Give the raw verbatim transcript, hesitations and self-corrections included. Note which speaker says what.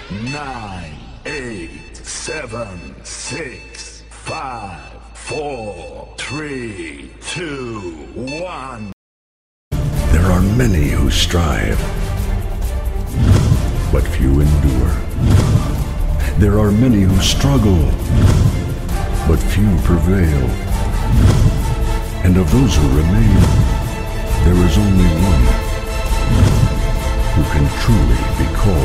Speaker 1: nine, eight, seven, six, five, four, three, two, one.
Speaker 2: There are many who strive, but few endure. There are many who struggle, but few prevail. And of those who remain, there is only one who can truly be called